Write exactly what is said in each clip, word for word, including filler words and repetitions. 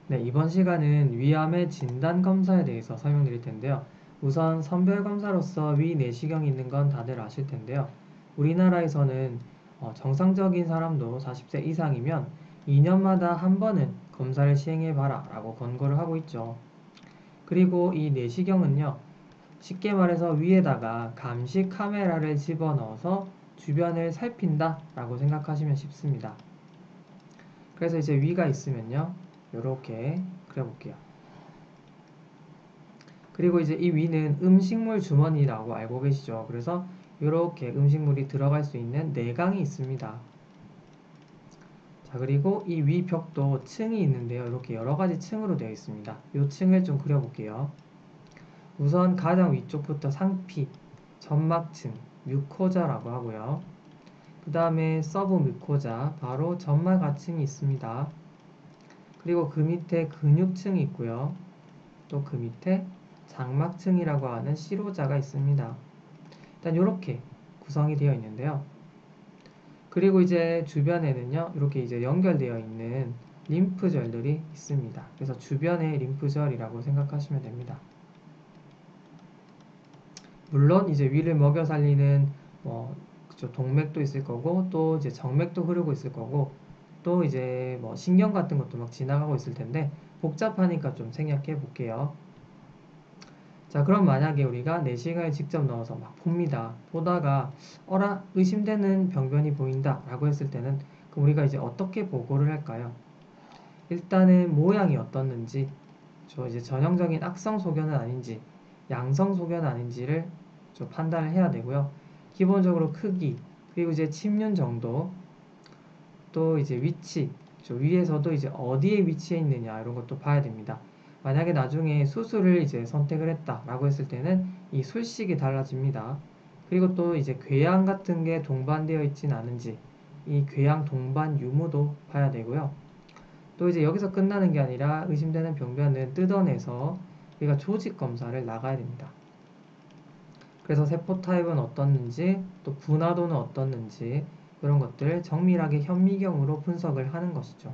네, 이번 시간은 위암의 진단 검사에 대해서 설명드릴 텐데요. 우선 선별 검사로서 위 내시경이 있는 건 다들 아실 텐데요. 우리나라에서는 어, 정상적인 사람도 사십 세 이상이면 이 년마다 한 번은 검사를 시행해 봐라 라고 권고를 하고 있죠. 그리고 이 내시경은요, 쉽게 말해서 위에다가 감시 카메라를 집어넣어서 주변을 살핀다 라고 생각하시면 쉽습니다. 그래서 이제 위가 있으면요, 이렇게 그려볼게요. 그리고 이제 이 위는 음식물 주머니라고 알고 계시죠? 그래서 이렇게 음식물이 들어갈 수 있는 내강이 있습니다. 자, 그리고 이 위 벽도 층이 있는데요. 이렇게 여러 가지 층으로 되어 있습니다. 이 층을 좀 그려볼게요. 우선 가장 위쪽부터 상피, 점막층, 뮤코자라고 하고요. 그 다음에 서브 뮤코자, 바로 점막하층이 있습니다. 그리고 그 밑에 근육층이 있고요. 또 그 밑에 장막층이라고 하는 시로자가 있습니다. 일단 이렇게 구성이 되어 있는데요. 그리고 이제 주변에는요, 이렇게 이제 연결되어 있는 림프절들이 있습니다. 그래서 주변의 림프절이라고 생각하시면 됩니다. 물론 이제 위를 먹여 살리는 뭐 그쵸, 동맥도 있을 거고, 또 이제 정맥도 흐르고 있을 거고, 또 이제 뭐 신경 같은 것도 막 지나가고 있을 텐데 복잡하니까 좀 생략해 볼게요. 자, 그럼 만약에 우리가 내시경을 직접 넣어서 막 봅니다. 보다가 어라 의심되는 병변이 보인다 라고 했을 때는 그럼 우리가 이제 어떻게 보고를 할까요? 일단은 모양이 어떻는지, 저 이제 전형적인 악성 소견은 아닌지 양성 소견은 아닌지를 좀 판단을 해야 되고요. 기본적으로 크기, 그리고 이제 침륜 정도, 또 이제 위치, 저 위에서도 이제 어디에 위치해 있느냐 이런 것도 봐야 됩니다. 만약에 나중에 수술을 이제 선택을 했다라고 했을 때는 이 술식이 달라집니다. 그리고 또 이제 궤양 같은 게 동반되어 있진 않은지 이 궤양 동반 유무도 봐야 되고요. 또 이제 여기서 끝나는 게 아니라 의심되는 병변은 뜯어내서 우리가 조직 검사를 나가야 됩니다. 그래서 세포 타입은 어떻는지, 또 분화도는 어떻는지 이런 것들을 정밀하게 현미경으로 분석을 하는 것이죠.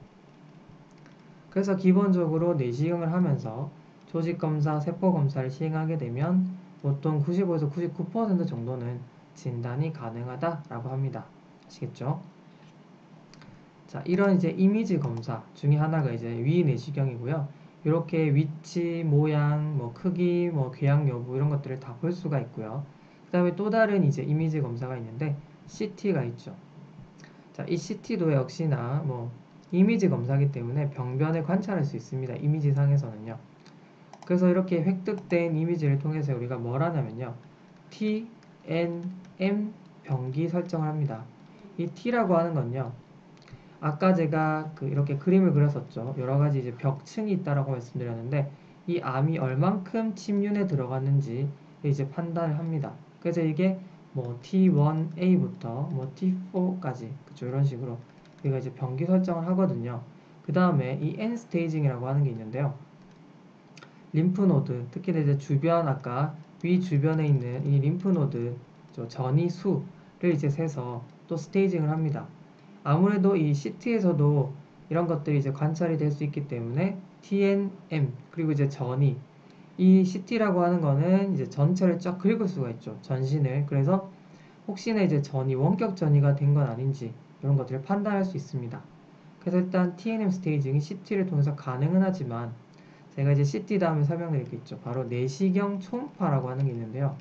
그래서 기본적으로 내시경을 하면서 조직검사, 세포검사를 시행하게 되면 보통 구십오에서 구십구 퍼센트 정도는 진단이 가능하다라고 합니다. 아시겠죠? 자, 이런 이제 이미지 검사 중에 하나가 이제 위 내시경이고요. 이렇게 위치, 모양, 뭐 크기, 뭐 궤양 여부 이런 것들을 다 볼 수가 있고요. 그 다음에 또 다른 이제 이미지 검사가 있는데 씨티가 있죠. 자, 이 씨티도 역시나 뭐 이미지 검사이기 때문에 병변을 관찰할 수 있습니다. 이미지 상에서는요. 그래서 이렇게 획득된 이미지를 통해서 우리가 뭘 하냐면요. T, N, M 병기 설정을 합니다. 이 T라고 하는 건요. 아까 제가 그 이렇게 그림을 그렸었죠. 여러 가지 이제 벽층이 있다라고 말씀드렸는데 이 암이 얼만큼 침륜에 들어갔는지 이제 판단을 합니다. 그래서 이게 뭐 티 원 에이부터 뭐 티 포까지 그쵸 이런 식으로 우리가 이제 병기 설정을 하거든요. 그 다음에 이 N 스테이징이라고 하는 게 있는데요. 림프노드, 특히 이제 주변 아까 위 주변에 있는 이 림프노드 전이 수를 이제 세서 또 스테이징을 합니다. 아무래도 이 씨티에서도 이런 것들이 이제 관찰이 될 수 있기 때문에 티 엔 엠 그리고 이제 전이 이 씨티라고 하는 거는 이제 전체를 쫙 긁을 수가 있죠. 전신을. 그래서 혹시나 이제 전이 원격 전이가 된 건 아닌지 이런 것들을 판단할 수 있습니다. 그래서 일단 티 엔 엠 스테이징이 씨티를 통해서 가능은 하지만 제가 이제 씨티 다음에 설명드리겠죠. 바로 내시경 초음파라고 하는 게 있는데요.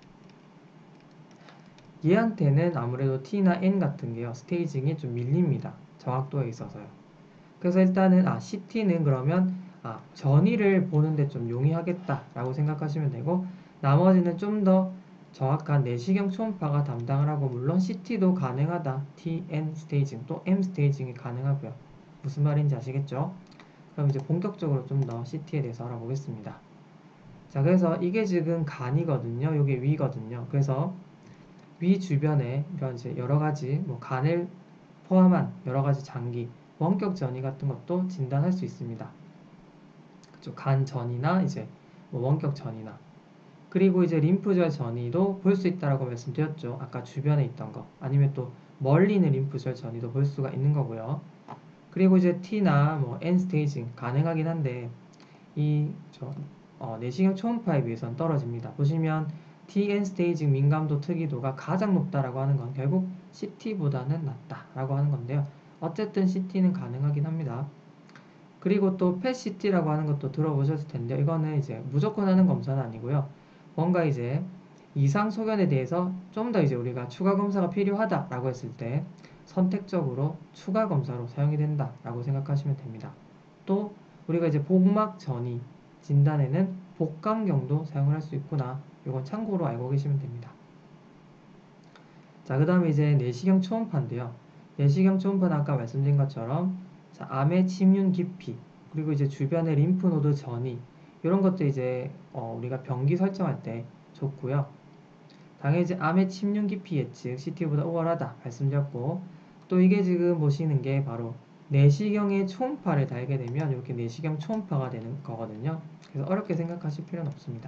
얘한테는 아무래도 T나 N 같은 게요. 스테이징이 좀 밀립니다. 정확도에 있어서요. 그래서 일단은 아 씨티는 그러면 아 전이를 보는데 좀 용이하겠다라고 생각하시면 되고 나머지는 좀 더 정확한 내시경 초음파가 담당을 하고 물론 씨티도 가능하다. 티, 엔 스테이징 또 M 스테이징이 가능하고요. 무슨 말인지 아시겠죠? 그럼 이제 본격적으로 좀 더 씨티에 대해서 알아보겠습니다. 자, 그래서 이게 지금 간이거든요. 이게 위거든요. 그래서 위 주변에 이런 이제 여러 가지 뭐 간을 포함한 여러 가지 장기, 원격 전이 같은 것도 진단할 수 있습니다. 그쵸? 간 전이나 이제 뭐 원격 전이나 그리고 이제 림프절 전이도 볼 수 있다라고 말씀드렸죠. 아까 주변에 있던 거 아니면 또 멀리 있는 림프절 전이도 볼 수가 있는 거고요. 그리고 이제 T나 뭐 N 스테이징 가능하긴 한데 이 저, 어, 내시경 초음파에 비해서는 떨어집니다. 보시면 T, N 스테이징 민감도 특이도가 가장 높다라고 하는 건 결국 씨티보다는 낫다라고 하는 건데요. 어쨌든 씨티는 가능하긴 합니다. 그리고 또 펫씨티라고 하는 것도 들어보셨을 텐데 이거는 이제 무조건 하는 검사는 아니고요. 뭔가 이제 이상 소견에 대해서 좀 더 이제 우리가 추가 검사가 필요하다라고 했을 때 선택적으로 추가 검사로 사용이 된다라고 생각하시면 됩니다. 또 우리가 이제 복막 전이 진단에는 복강경도 사용을 할 수 있구나. 이건 참고로 알고 계시면 됩니다. 자, 그 다음에 이제 내시경 초음파인데요. 내시경 초음파는 아까 말씀드린 것처럼 자, 암의 침륜 깊이 그리고 이제 주변의 림프노드 전이 이런 것도 이제 어, 우리가 병기 설정할 때 좋고요. 당연히 이제 암의 침륜 깊이 예측 씨티보다 우월하다 말씀드렸고 또 이게 지금 보시는 게 바로 내시경의 초음파를 달게 되면 이렇게 내시경 초음파가 되는 거거든요. 그래서 어렵게 생각하실 필요는 없습니다.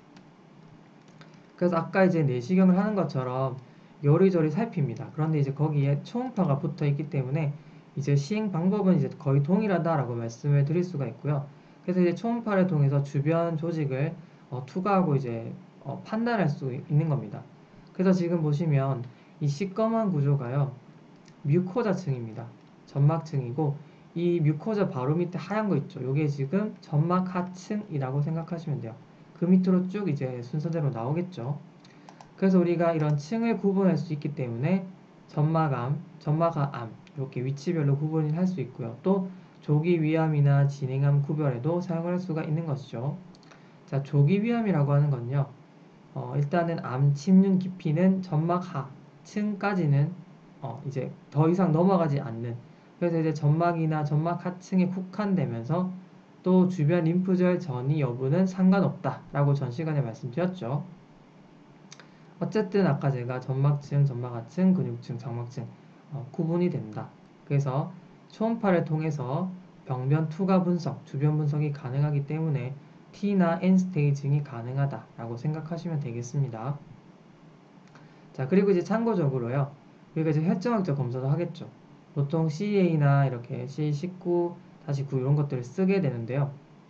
그래서 아까 이제 내시경을 하는 것처럼 요리조리 살핍니다. 그런데 이제 거기에 초음파가 붙어 있기 때문에 이제 시행 방법은 이제 거의 동일하다라고 말씀을 드릴 수가 있고요. 그래서 이제 초음파를 통해서 주변 조직을 어, 투과하고 이제 어, 판단할 수 있는 겁니다. 그래서 지금 보시면 이 시꺼먼 구조가요. 뮤코자층입니다. 점막층이고 이 뮤코자 바로 밑에 하얀 거 있죠. 이게 지금 점막 하층이라고 생각하시면 돼요. 그 밑으로 쭉 이제 순서대로 나오겠죠. 그래서 우리가 이런 층을 구분할 수 있기 때문에 점막암, 점막하암 이렇게 위치별로 구분을 할 수 있고요. 또 조기위암이나 진행암 구별에도 사용을 할 수가 있는 것이죠. 자, 조기위암이라고 하는 건요. 어, 일단은 암 침륜 깊이는 점막하층까지는 어, 이제 더 이상 넘어가지 않는 그래서 이제 점막이나 점막 하층에 국한되면서 또 주변 림프절 전이 여부는 상관없다라고 전 시간에 말씀드렸죠. 어쨌든 아까 제가 점막층, 점막하층, 근육층, 장막층 어, 구분이 된다. 그래서 초음파를 통해서 병변 투과 분석, 주변 분석이 가능하기 때문에 T나 N 스테이징이 가능하다라고 생각하시면 되겠습니다. 자, 그리고 이제 참고적으로요. 우리가 이제 혈전학적 검사도 하겠죠. 보통 씨이에이나 이렇게 씨 십구 다시 구 이런 것들을 쓰게 되는데요.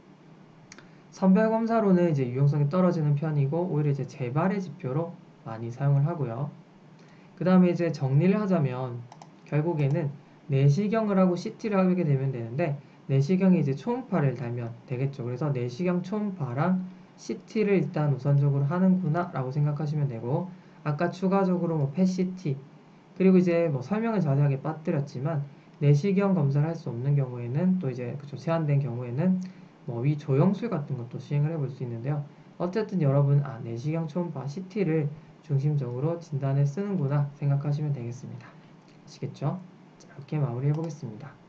선별 검사로는 이제 유용성이 떨어지는 편이고 오히려 이제 재발의 지표로 많이 사용을 하고요. 그 다음에 이제 정리를 하자면 결국에는 내시경을 하고 씨티를 하게 되면 되는데 내시경이 이제 초음파를 달면 되겠죠. 그래서 내시경 초음파랑 씨티를 일단 우선적으로 하는구나 라고 생각하시면 되고 아까 추가적으로 뭐 펫씨티 그리고 이제 뭐 설명을 자세하게 빠뜨렸지만 내시경 검사를 할 수 없는 경우에는 또 이제 그쵸 제한된 경우에는 뭐 위 조영술 같은 것도 시행을 해볼 수 있는데요. 어쨌든 여러분 아 내시경 초음파 씨티를 중심적으로 진단에 쓰는구나 생각하시면 되겠습니다. 아시겠죠? 자, 이렇게 마무리해 보겠습니다.